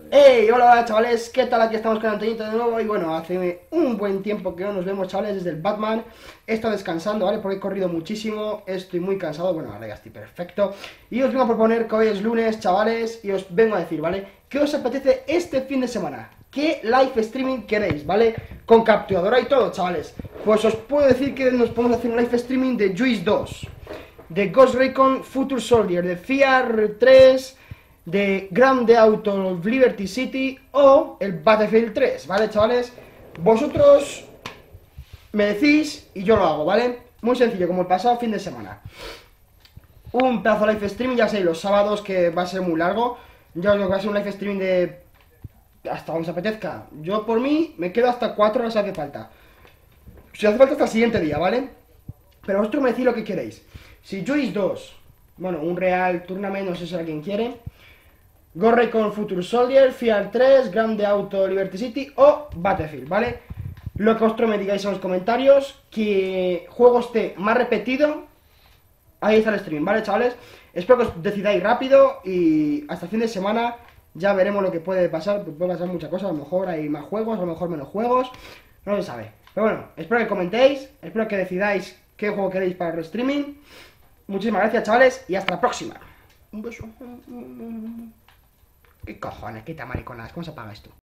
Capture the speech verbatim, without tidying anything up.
Hey, hola chavales, ¿qué tal? Aquí estamos con Antoñito de nuevo y bueno, hace un buen tiempo que no nos vemos chavales desde el Batman. He estado descansando, ¿vale? Porque he corrido muchísimo, estoy muy cansado, bueno, ahora ya estoy perfecto. Y os vengo a proponer que hoy es lunes, chavales, y os vengo a decir, ¿vale? ¿Qué os apetece este fin de semana? ¿Qué live streaming queréis, ¿vale? Con capturadora y todo, chavales. Pues os puedo decir que nos podemos hacer un live streaming de Juice dos, de Ghost Recon Future Soldier, de F I A R tres, de Grand Theft Auto Liberty City o el Battlefield tres, ¿vale, chavales? Vosotros me decís y yo lo hago, ¿vale? Muy sencillo, como el pasado fin de semana. Un pedazo de live streaming, ya sé, los sábados que va a ser muy largo. Yo creo que va a ser un live streaming de hasta donde os apetezca. Yo por mí me quedo hasta cuatro horas si hace falta. Si hace falta hasta el siguiente día, ¿vale? Pero vosotros me decís lo que queréis. Si Juice dos, bueno, un Real Tournament, no sé si alguien quiere. Ghost Recon Future Soldier, F I A R tres, Grand Theft Auto Liberty City o Battlefield, ¿vale? Lo que vosotros me digáis en los comentarios, que juego esté más repetido, ahí está el stream, ¿vale, chavales? Espero que os decidáis rápido y hasta el fin de semana ya veremos lo que puede pasar. Puede pasar muchas cosas, a lo mejor hay más juegos, a lo mejor menos juegos, no se sabe. Pero bueno, espero que comentéis, espero que decidáis qué juego queréis para el streaming. Muchísimas gracias, chavales, y hasta la próxima. Un beso. ¿Qué cojones? ¿Qué mariconas? ¿Cómo se apaga esto?